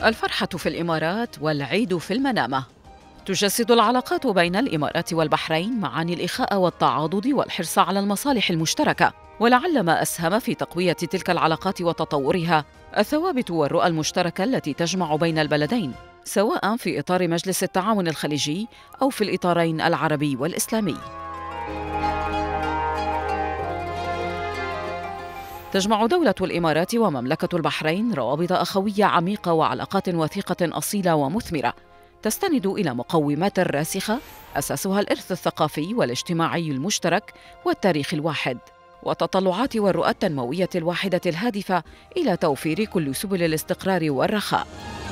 الفرحة في الإمارات والعيد في المنامة. تجسد العلاقات بين الإمارات والبحرين معاني الإخاء والتعاضد والحرص على المصالح المشتركة، ولعل ما أسهم في تقوية تلك العلاقات وتطورها الثوابت والرؤى المشتركة التي تجمع بين البلدين، سواء في إطار مجلس التعاون الخليجي أو في الإطارين العربي والإسلامي. تجمع دولة الإمارات ومملكة البحرين روابط أخوية عميقة وعلاقات وثيقة أصيلة ومثمرة، تستند إلى مقومات راسخة أساسها الإرث الثقافي والاجتماعي المشترك والتاريخ الواحد، والتطلعات والرؤى التنموية الواحدة الهادفة إلى توفير كل سبل الاستقرار والرخاء.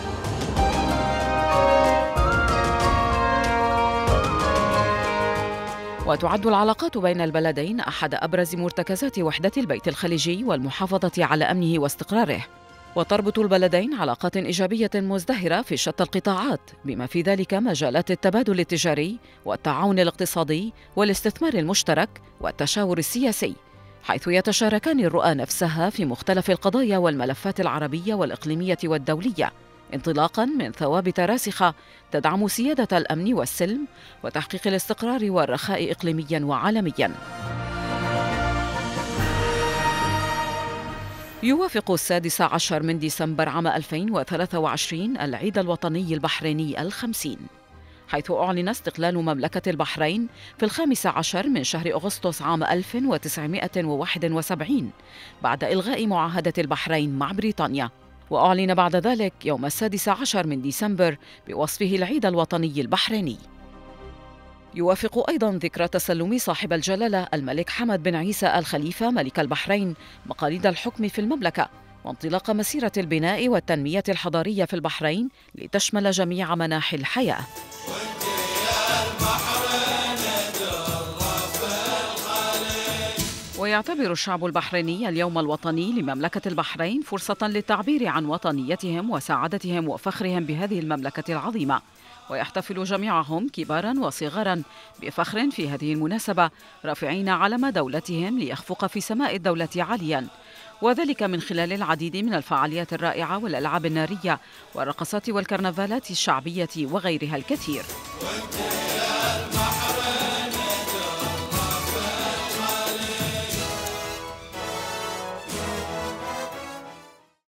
وتعد العلاقات بين البلدين أحد أبرز مرتكزات وحدة البيت الخليجي والمحافظة على أمنه واستقراره، وتربط البلدين علاقات إيجابية مزدهرة في شتى القطاعات، بما في ذلك مجالات التبادل التجاري والتعاون الاقتصادي والاستثمار المشترك والتشاور السياسي، حيث يتشاركان الرؤى نفسها في مختلف القضايا والملفات العربية والإقليمية والدولية، انطلاقاً من ثوابت راسخة تدعم سيادة الأمن والسلم وتحقيق الاستقرار والرخاء إقليمياً وعالمياً. يوافق 16 من ديسمبر عام 2023 العيد الوطني البحريني 50، حيث أعلن استقلال مملكة البحرين في 15 من شهر أغسطس عام 1971 بعد إلغاء معاهدة البحرين مع بريطانيا، وأعلن بعد ذلك يوم 16 من ديسمبر بوصفه العيد الوطني البحريني. يوافق أيضاً ذكرى تسلم صاحب الجلالة الملك حمد بن عيسى آل خليفة ملك البحرين مقاليد الحكم في المملكة، وانطلاق مسيرة البناء والتنمية الحضارية في البحرين لتشمل جميع مناحي الحياة. ويعتبر الشعب البحريني اليوم الوطني لمملكة البحرين فرصة للتعبير عن وطنيتهم وسعادتهم وفخرهم بهذه المملكة العظيمة، ويحتفل جميعهم كباراً وصغاراً بفخر في هذه المناسبة، رافعين علم دولتهم ليخفق في سماء الدولة عالياً، وذلك من خلال العديد من الفعاليات الرائعة والألعاب النارية والرقصات والكرنفالات الشعبية وغيرها الكثير.